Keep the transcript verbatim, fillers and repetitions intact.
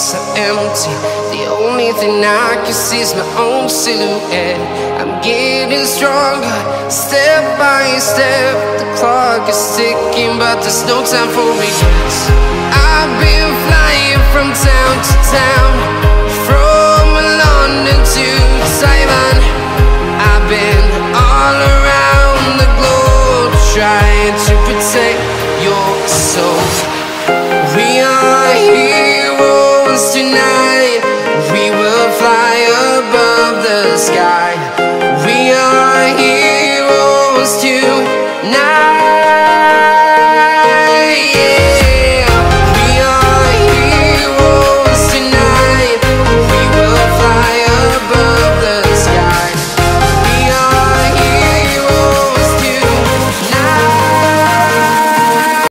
so empty. The only thing I can see is my own silhouette. I'm getting stronger, step by step. The clock is ticking, but there's no time for regrets. I've been flying from town to town, from London to Taiwan.